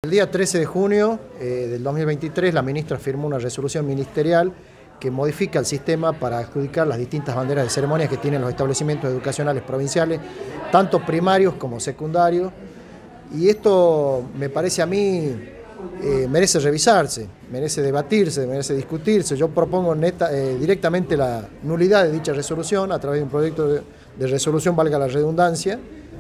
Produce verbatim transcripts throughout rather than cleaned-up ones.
El día trece de junio eh, del dos mil veintitrés la ministra firmó una resolución ministerial que modifica el sistema para adjudicar las distintas banderas de ceremonias que tienen los establecimientos educacionales provinciales, tanto primarios como secundarios, y esto me parece a mí eh, merece revisarse, merece debatirse, merece discutirse. Yo propongo neta, eh, directamente la nulidad de dicha resolución a través de un proyecto de, de resolución, valga la redundancia,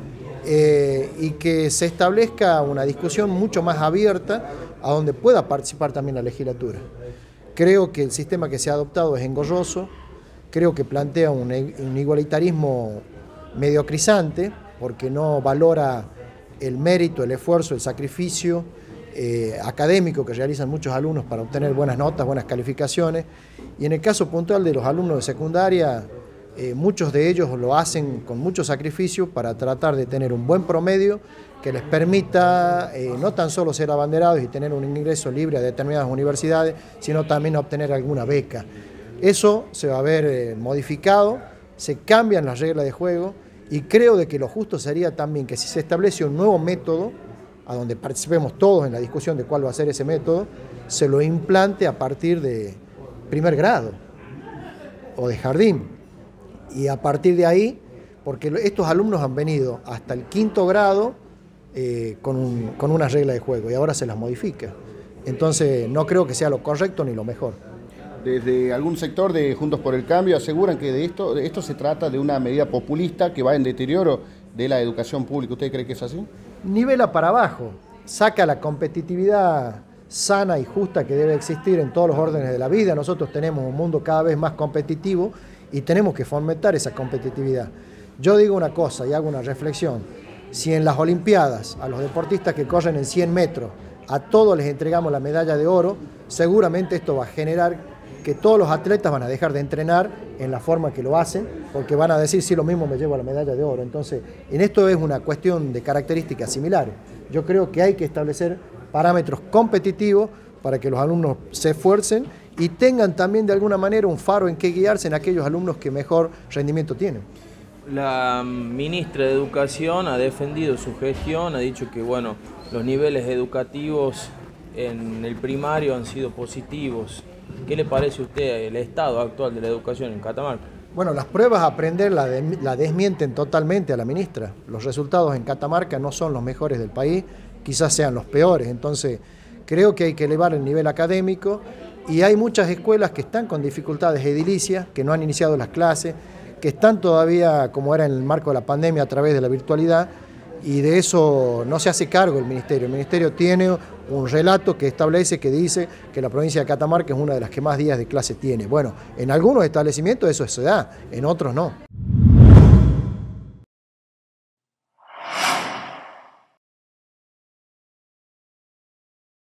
Eh, y que se establezca una discusión mucho más abierta a donde pueda participar también la legislatura. Creo que el sistema que se ha adoptado es engorroso, creo que plantea un, un igualitarismo mediocrizante porque no valora el mérito, el esfuerzo, el sacrificio eh, académico que realizan muchos alumnos para obtener buenas notas, buenas calificaciones, y en el caso puntual de los alumnos de secundaria, Eh, muchos de ellos lo hacen con mucho sacrificio para tratar de tener un buen promedio que les permita eh, no tan solo ser abanderados y tener un ingreso libre a determinadas universidades, sino también obtener alguna beca. Eso se va a ver eh, modificado, se cambian las reglas de juego y creo de que lo justo sería también que si se establece un nuevo método, a donde participemos todos en la discusión de cuál va a ser ese método, se lo implante a partir de primer grado o de jardín. Y a partir de ahí, porque estos alumnos han venido hasta el quinto grado eh, con, un, con una regla de juego y ahora se las modifica. Entonces no creo que sea lo correcto ni lo mejor. Desde algún sector de Juntos por el Cambio aseguran que de esto, de esto se trata de una medida populista que va en deterioro de la educación pública. ¿Usted cree que es así? Nivela para abajo, saca la competitividad sana y justa que debe existir en todos los órdenes de la vida. Nosotros tenemos un mundo cada vez más competitivo y tenemos que fomentar esa competitividad. Yo digo una cosa y hago una reflexión. Si en las Olimpiadas a los deportistas que corren en cien metros a todos les entregamos la medalla de oro, seguramente esto va a generar que todos los atletas van a dejar de entrenar en la forma que lo hacen, porque van a decir, sí, lo mismo me llevo la medalla de oro. Entonces, en esto es una cuestión de características similares. Yo creo que hay que establecer parámetros competitivos para que los alumnos se esfuercen y tengan también de alguna manera un faro en que guiarse en aquellos alumnos que mejor rendimiento tienen. La ministra de Educación ha defendido su gestión, ha dicho que bueno, los niveles educativos en el primario han sido positivos. ¿Qué le parece a usted el estado actual de la educación en Catamarca? Bueno, las pruebas a aprender la, de, la desmienten totalmente a la ministra. Los resultados en Catamarca no son los mejores del país, quizás sean los peores. Entonces, creo que hay que elevar el nivel académico y hay muchas escuelas que están con dificultades edilicias, que no han iniciado las clases, que están todavía, como era en el marco de la pandemia, a través de la virtualidad, y de eso no se hace cargo el Ministerio. El Ministerio tiene un relato que establece, que dice que la provincia de Catamarca es una de las que más días de clase tiene. Bueno, en algunos establecimientos eso se da, en otros no.